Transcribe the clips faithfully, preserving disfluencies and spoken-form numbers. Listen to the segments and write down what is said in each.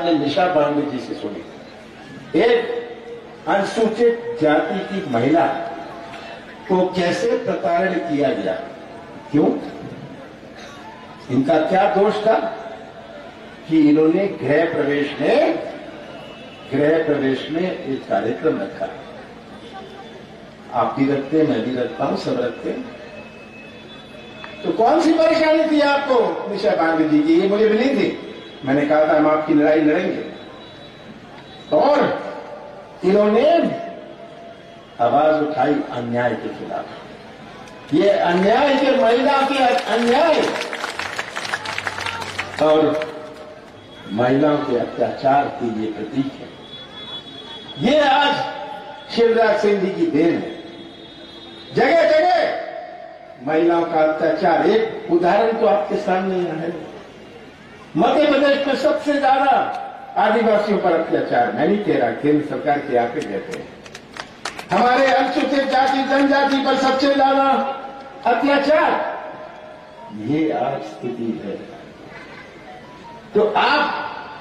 आपने निशा बांगड़े जी से सुनी। एक अनुसूचित जाति की महिला को कैसे प्रताड़ित किया गया, क्यों? इनका क्या दोष था कि इन्होंने गृह प्रवेश में गृह प्रवेश में एक कार्यक्रम रखा। आप भी रखते हैं, मैं भी रखता हूं, सब रखते हैं। तो कौन सी परेशानी थी आपको निशा बांगड़े जी की? ये मुझे मिली थी, मैंने कहा था हम आपकी लड़ाई लड़ेंगे। और इन्होंने आवाज उठाई अन्याय के खिलाफ। ये अन्याय के महिला के अन्याय और महिलाओं के अत्याचार की ये प्रतीक है। ये आज शिवराज सिंह जी की देन है। जगह जगह महिलाओं का अत्याचार, एक उदाहरण तो आपके सामने यहाँ है। मध्य प्रदेश में सबसे ज्यादा आदिवासियों पर अत्याचार, मैं नहीं कह रहा, केंद्र सरकार के आंकड़े कहते हैं। हमारे अनुसूचित जाति जनजाति पर सबसे ज्यादा अत्याचार, ये आज स्थिति है। तो आप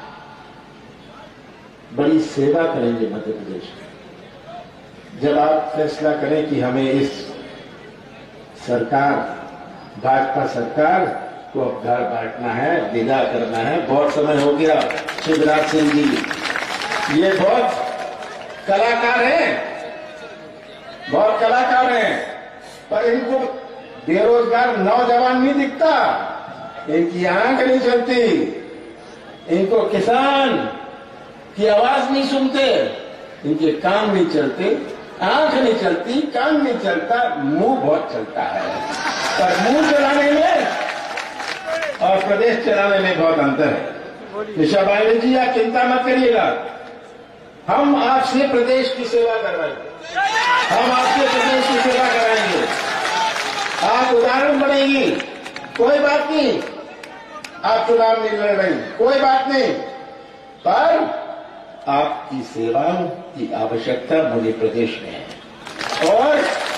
बड़ी सेवा करेंगे मध्य प्रदेश में जब आप फैसला करें कि हमें इस सरकार, भाजपा सरकार को अब घर बांटना है, विदा करना है। बहुत समय हो गया। शिवराज सिंह जी ये बहुत कलाकार हैं, बहुत कलाकार हैं, पर इनको बेरोजगार नौजवान नहीं दिखता, इनकी आंख नहीं चलती, इनको किसान की आवाज नहीं सुनते, इनके कान नहीं चलते, आंख नहीं चलती, कान नहीं चलता, मुंह बहुत चलता है। पर मुंह चलाने में और प्रदेश चलाने में बहुत अंतर है। निशा बांगड़े जी, आप चिंता मत करिएगा, हम आपसे प्रदेश की सेवा करवाएंगे, हम आपसे प्रदेश की सेवा कराएंगे। आप उदाहरण बनेंगी, कोई बात नहीं, आप चुनाव नहीं लड़ रही, कोई बात नहीं, पर आपकी सेवा की आवश्यकता मुझे प्रदेश में है। और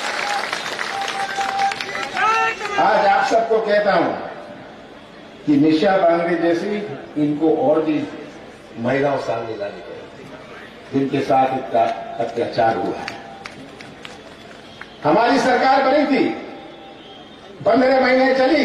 आज आप सबको कहता हूं कि निशा बांगड़े जैसी इनको और भी महिलाओं सामने लानी पड़ेगी जिनके साथ इतना अत्याचार हुआ है। हमारी सरकार बनी थी, पंद्रह महीने चली,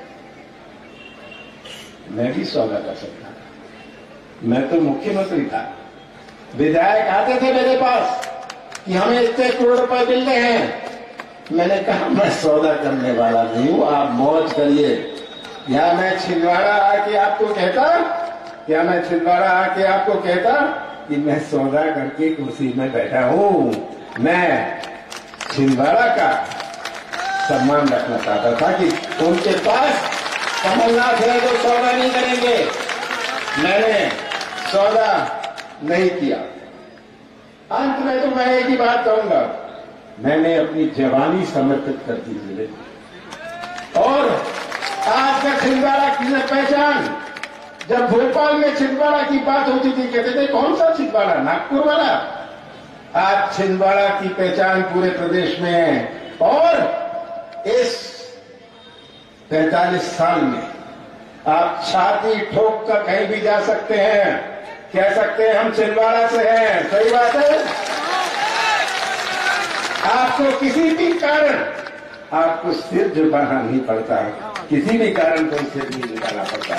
मैं भी सौदा कर सकता था, मैं तो मुख्यमंत्री था। विधायक आते थे मेरे पास कि हमें इतने करोड़ रुपए मिल रहे हैं, मैंने कहा मैं सौदा करने वाला नहीं हूं, आप मौज करिए। या मैं छिंदवाड़ा आके आपको कहता या मैं छिंदवाड़ा आके आपको कहता कि मैं सौदा करके कुर्सी में बैठा हूं। मैं छिंदवाड़ा का सम्मान रखना चाहता था कि उनके पास कमलनाथ है तो सौदा नहीं करेंगे। मैंने सौदा नहीं किया। अंत में तो मैं एक ही बात कहूंगा, मैंने अपनी जवानी समर्पित कर दी जिले और आज का छिंदवाड़ा की पहचान। जब भोपाल में छिंदवाड़ा की बात होती थी कहते थे कौन सा छिंदवाड़ा, नागपुर वाला। आज छिंदवाड़ा की पहचान पूरे प्रदेश में है और इस पैंतालीस साल में आप छाती ठोक कर कहीं भी जा सकते हैं, कह सकते हैं हम छिंदवाड़ा से हैं। सही बात है। आपको किसी भी कारण आपको सिर झुकाना नहीं पड़ता, किसी भी कारण कोई सिर नहीं झुकाना पड़ता।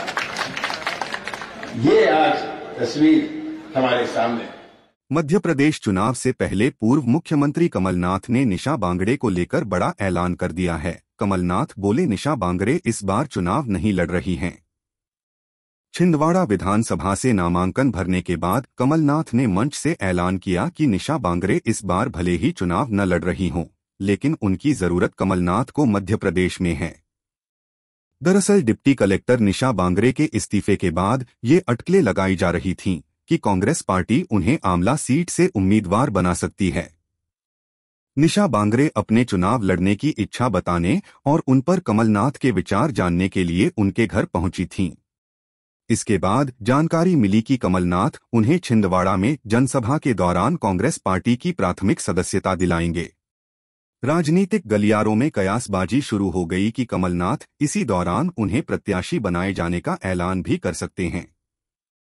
ये आज तस्वीर हमारे सामने। मध्य प्रदेश चुनाव से पहले पूर्व मुख्यमंत्री कमलनाथ ने निशा बांगड़े को लेकर बड़ा ऐलान कर दिया है। कमलनाथ बोले निशा बांगड़े इस बार चुनाव नहीं लड़ रही हैं। छिंदवाड़ा विधानसभा से नामांकन भरने के बाद कमलनाथ ने मंच से ऐलान किया कि निशा बांगड़े इस बार भले ही चुनाव न लड़ रही हों, लेकिन उनकी जरूरत कमलनाथ को मध्य प्रदेश में है। दरअसल डिप्टी कलेक्टर निशा बांगड़े के इस्तीफे के बाद ये अटकलें लगाई जा रही थीं कि कांग्रेस पार्टी उन्हें आमला सीट से उम्मीदवार बना सकती है। निशा बांगड़े अपने चुनाव लड़ने की इच्छा बताने और उन पर कमलनाथ के विचार जानने के लिए उनके घर पहुंची थीं। इसके बाद जानकारी मिली कि कमलनाथ उन्हें छिंदवाड़ा में जनसभा के दौरान कांग्रेस पार्टी की प्राथमिक सदस्यता दिलाएंगे। राजनीतिक गलियारों में कयासबाजी शुरू हो गई कि कमलनाथ इसी दौरान उन्हें प्रत्याशी बनाए जाने का ऐलान भी कर सकते हैं।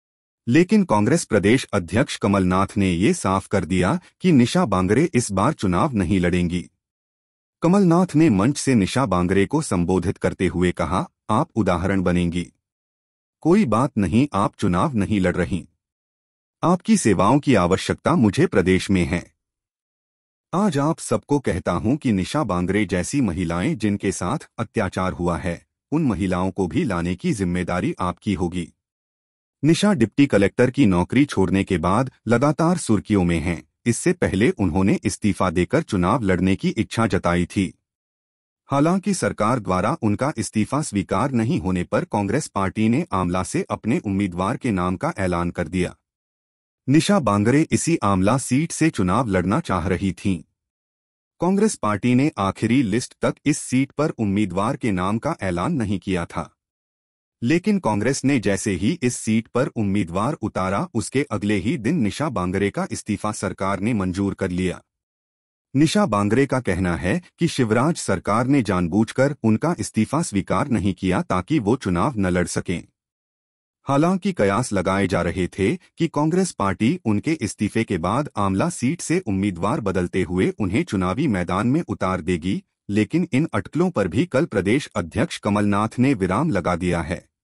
लेकिन कांग्रेस प्रदेश अध्यक्ष कमलनाथ ने ये साफ कर दिया कि निशा बांगरे इस बार चुनाव नहीं लड़ेंगी। कमलनाथ ने मंच से निशा बांगरे को संबोधित करते हुए कहा, आप उदाहरण बनेंगी। कोई बात नहीं, आप चुनाव नहीं लड़ रही। आपकी सेवाओं की आवश्यकता मुझे प्रदेश में है। आज आप सबको कहता हूं कि निशा बांगरे जैसी महिलाएं जिनके साथ अत्याचार हुआ है, उन महिलाओं को भी लाने की जिम्मेदारी आपकी होगी। निशा डिप्टी कलेक्टर की नौकरी छोड़ने के बाद लगातार सुर्खियों में हैं। इससे पहले उन्होंने इस्तीफा देकर चुनाव लड़ने की इच्छा जताई थी। हालांकि सरकार द्वारा उनका इस्तीफा स्वीकार नहीं होने पर कांग्रेस पार्टी ने आमला से अपने उम्मीदवार के नाम का ऐलान कर दिया। निशा बांगरे इसी आमला सीट से चुनाव लड़ना चाह रही थीं। कांग्रेस पार्टी ने आखिरी लिस्ट तक इस सीट पर उम्मीदवार के नाम का ऐलान नहीं किया था, लेकिन कांग्रेस ने जैसे ही इस सीट पर उम्मीदवार उतारा, उसके अगले ही दिन निशा बांगरे का इस्तीफा सरकार ने मंजूर कर लिया। निशा बांगरे का कहना है कि शिवराज सरकार ने जानबूझकर उनका इस्तीफा स्वीकार नहीं किया ताकि वो चुनाव न लड़ सकें। हालांकि कयास लगाए जा रहे थे कि कांग्रेस पार्टी उनके इस्तीफे के बाद आमला सीट से उम्मीदवार बदलते हुए उन्हें चुनावी मैदान में उतार देगी, लेकिन इन अटकलों पर भी कल प्रदेश अध्यक्ष कमलनाथ ने विराम लगा दिया है।